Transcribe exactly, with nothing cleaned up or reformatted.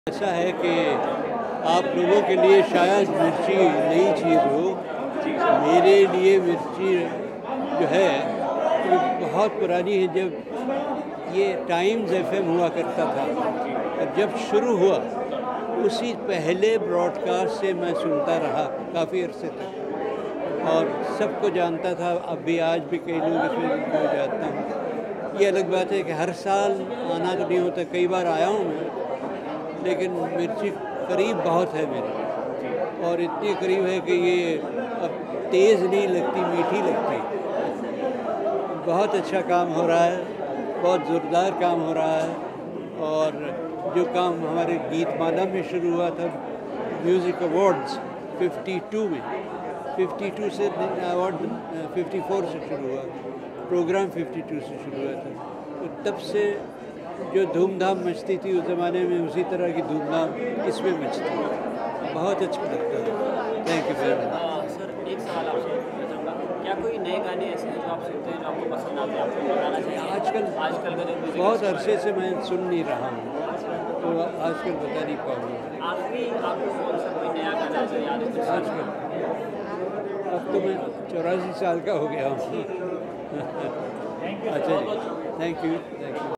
ऐसा है कि आप लोगों के लिए शायद मिर्ची नई चीज़ हो, मेरे लिए मिर्ची जो है वो बहुत पुरानी है। जब ये टाइम्स एफएम हुआ करता था और जब शुरू हुआ उसी पहले ब्रॉडकास्ट से मैं सुनता रहा काफ़ी अरसे तक और सबको जानता था। अब भी आज भी कई लोग इसमें जो जानता हूँ। ये अलग बात है कि हर साल आना तो नहीं होता, कई बार आया हूँ मैं, लेकिन मिर्ची करीब बहुत है मेरे और इतनी करीब है कि ये अब तेज़ नहीं लगती, मीठी लगती। बहुत अच्छा काम हो रहा है, बहुत ज़ोरदार काम हो रहा है। और जो काम हमारे गीतमाला में शुरू हुआ था, म्यूज़िक अवार्ड्स बावन में, बावन से अवार्ड चौवन से शुरू हुआ, प्रोग्राम बावन से शुरू हुआ था। तो तब से जो धूमधाम मचती थी उस ज़माने में, उसी तरह की धूमधाम इसमें मचती है। बहुत अच्छा लगता है। Thank you very much. Sir, एक सवाल आपसे पूछना चाहूँगा, क्या कोई नए गाने ऐसे हैं जो आप सुनते हैं जो आपको पसंद आते हैं, आपको बताना चाहिए? आजकल आजकल का जो म्यूज़िक बहुत अरसे से मैं सुन नहीं रहा हूँ, तो आजकल बता नहीं पाऊँगा। आखिरी आपको कौन सा कोई नया गाना जो याद है? आजकल अब तो मैं चौरासी साल का हो गया हूँ। अच्छा जी, थैंक यू थैंक यू।